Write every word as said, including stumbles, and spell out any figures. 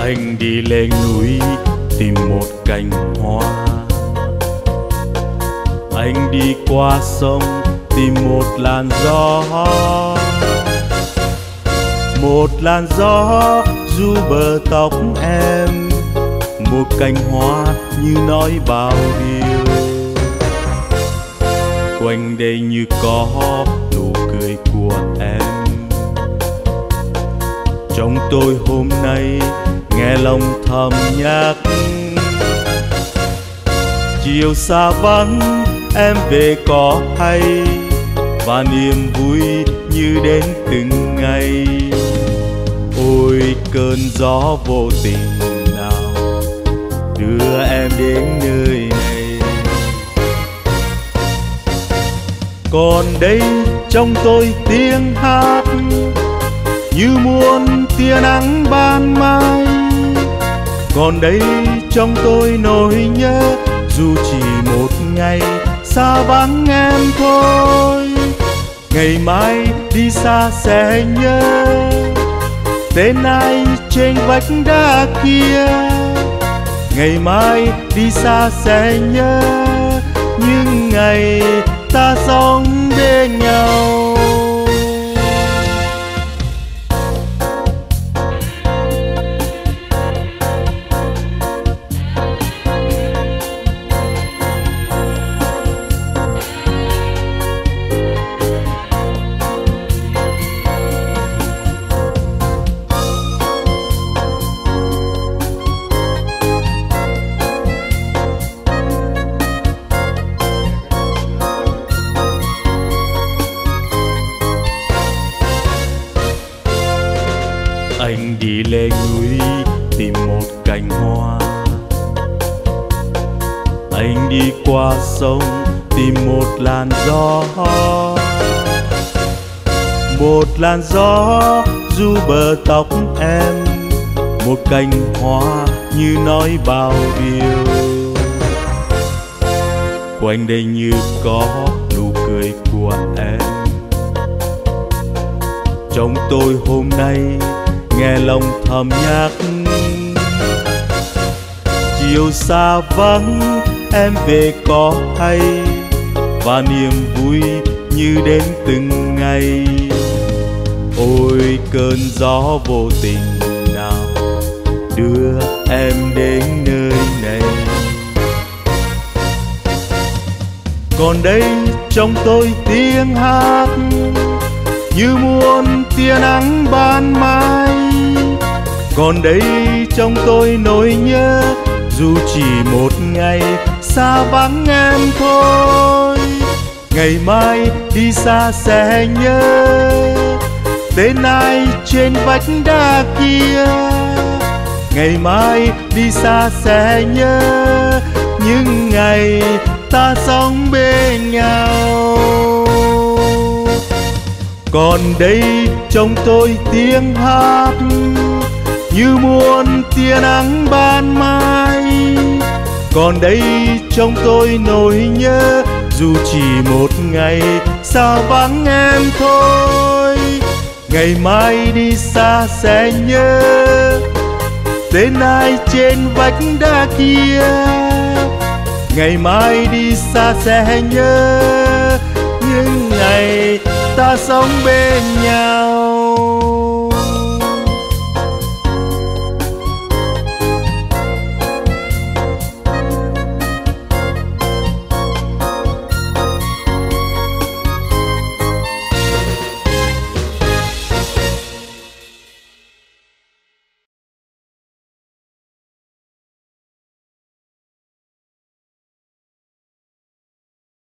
Anh đi lên núi tìm một cành hoa, anh đi qua sông tìm một làn gió. Một làn gió du bờ tóc em, một cành hoa như nói bao điều. Quanh đây như có nụ cười của em. Trong tôi hôm nay nghe lòng thầm nhắc, chiều xa vắng em về có hay, và niềm vui như đến từng ngày. Ôi cơn gió vô tình nào đưa em đến nơi này. Còn đây trong tôi tiếng hát như muôn tia nắng ban mai. Còn đây trong tôi nỗi nhớ dù chỉ một ngày xa vắng em thôi. Ngày mai đi xa sẽ nhớ tên ai trên vách đá kia. Ngày mai đi xa sẽ nhớ những ngày ta sống bên nhau. Anh đi lên núi tìm một cành hoa, anh đi qua sông tìm một làn gió. Một làn gió du bờ tóc em, một cành hoa như nói bao điều. Quanh đây như có nụ cười của em. Trong tôi hôm nay nghe lòng thầm nhắc, chiều xa vắng em về có hay, và niềm vui như đến từng ngày. Ôi cơn gió vô tình nào đưa em đến nơi này. Còn đây trong tôi tiếng hát như muôn tia nắng ban mai. Còn đây trong tôi nỗi nhớ dù chỉ một ngày xa vắng em thôi. Ngày mai đi xa sẽ nhớ tên ai trên vách đá kia. Ngày mai đi xa sẽ nhớ những ngày ta sống bên nhau. Còn đây trong tôi tiếng hát như muôn tia nắng ban mai. Còn đây trong tôi nỗi nhớ dù chỉ một ngày xa vắng em thôi. Ngày mai đi xa sẽ nhớ tên ai trên vách đá kia. Ngày mai đi xa sẽ nhớ những ngày ta sống bên nhau.